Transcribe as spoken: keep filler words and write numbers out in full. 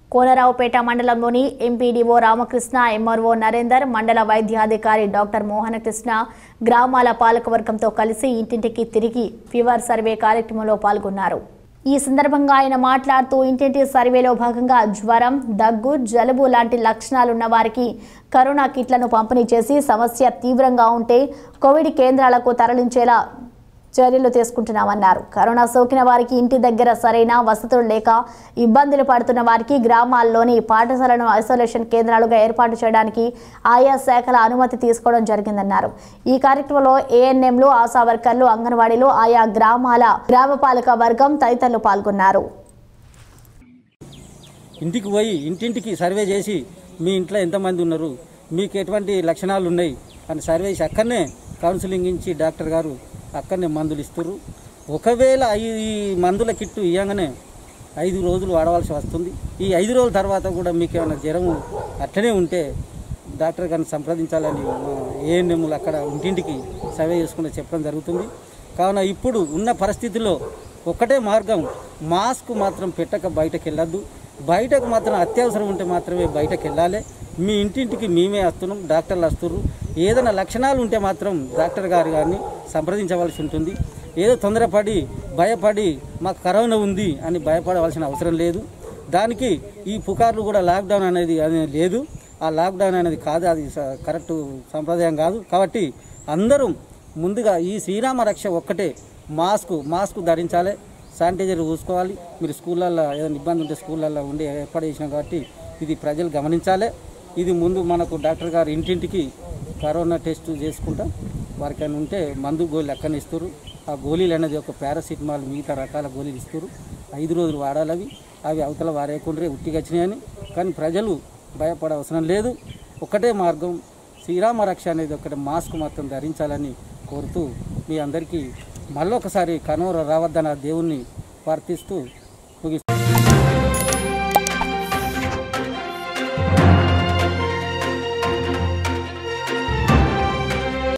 కోనరావుపేట మండలంలోని MPDO Ramakrishna, MRO Narender, మండల వైద్యాధికారి డాక్టర్ మోహనకృష్ణ గ్రామాల పాలకవర్గంతో కలిసి ఇంటింటికి తిరిగి ఫీవర్ సర్వే కార్యక్రమంలో పాల్గొన్నారు. ఈ సందర్భంగా ఆయన మాట్లాడుతూ ఇంటింటి సర్వేలో భాగంగా జ్వరం, దగ్గు, జలుబు లాంటి లక్షణాలున్న వారికి కరోనా కిట్లను పంపిణీ చేసి సమస్య తీవ్రంగా ఉంటే కోవిడ్ కేంద్రాలకు తరలించేలా చర్యలు తీసుకుంటున్నామన్నారు. కరోనా సోకిన వారికి ఇంటి దగ్గర సరైన వసతులు లేక ఇబ్బందులు పడుతున్న వారికి గ్రామాల్లోని పాఠశాలను ఐసోలేషన్ కేంద్రాలుగా ఏర్పాటు చేయడానికి ఆయా శాఖల అనుమతి తీసుకోవడం జరిగిందన్నారు. ఈ కార్యక్రమంలో ఏఎన్ఎంలు, ఆశా వర్కర్లు, అంగన్వాడీలు, ఆయా గ్రామాల గ్రామపాలక వర్గం తదితరులు పాల్గొన్నారు. ఇంటికి పోయి ఇంటింటికి సర్వే చేసి మీ ఇంట్లో ఎంతమంది ఉన్నారు, మీకు ఎటువంటి లక్షణాలు ఉన్నాయి అని సర్వే చేసి అక్కడనే కౌన్సిలింగ్ ఇచ్చి డాక్టర్ గారు అక్కడనే మందులు ఇస్తారు. ఒకవేళ ఈ మందుల కిట్టు ఇవ్వగానే ఐదు రోజులు వాడవలసి వస్తుంది. ఈ ఐదు రోజుల తర్వాత కూడా మీకు ఏమైనా జ్వరము అట్లనే ఉంటే డాక్టర్ గారిని సంప్రదించాలని ఏఎన్ఎంలు అక్కడ ఇంటింటికి సర్వే చేసుకుని చెప్పడం జరుగుతుంది. కావున ఇప్పుడు ఉన్న పరిస్థితుల్లో ఒకటే మార్గం, మాస్క్ మాత్రం పెట్టక బయటకు వెళ్ళొద్దు. బయటకు మాత్రం అత్యవసరం ఉంటే మాత్రమే బయటకు వెళ్ళాలి. మీ ఇంటింటికి మేమే వస్తున్నాం, డాక్టర్లు వస్తున్నారు. ఏదైనా లక్షణాలు ఉంటే మాత్రం డాక్టర్ గారు గారిని సంప్రదించవలసి ఉంటుంది. ఏదో తొందరపడి భయపడి మాకు కరోనా ఉంది అని భయపడవలసిన అవసరం లేదు. దానికి ఈ పుకార్లు కూడా లాక్డౌన్ అనేది అది లేదు. ఆ లాక్డౌన్ అనేది కాదు, అది కరెక్ట్ సంప్రదాయం కాదు. కాబట్టి అందరూ ముందుగా ఈ శ్రీరామ రక్ష ఒక్కటే, మాస్క్ మాస్క్ ధరించాలి, శానిటైజర్ చూసుకోవాలి. మీరు స్కూళ్ళల్లో ఏదైనా ఇబ్బంది ఉంటే స్కూళ్ళల్లో ఉండి ఏర్పాటు చేసినాం కాబట్టి ఇది ప్రజలు గమనించాలి. ఇది ముందు మనకు డాక్టర్ గారు ఇంటింటికి కరోనా టెస్ట్ చేసుకుంటా వారికి ఉంటే మందు గోళీలు అక్కడనే ఇస్తారు. ఆ గోళీలు అనేది ఒక పారాసిటమాల్, మిగతా రకాల గోళీలు ఇస్తారు. ఐదు రోజులు వాడాలి. అవి అవి అవతల వారేకుండ్రే ఉట్టిగా వచ్చినాయని. కానీ ప్రజలు భయపడే అవసరం లేదు. ఒకటే మార్గం, శ్రీరామ రక్ష అనేది ఒకటి, మాస్క్ మాత్రం ధరించాలని కోరుతూ మీ అందరికీ మళ్ళొకసారి కరోనా రావద్దన్న దేవుణ్ణి ప్రార్థిస్తూ ముగిస్తాను.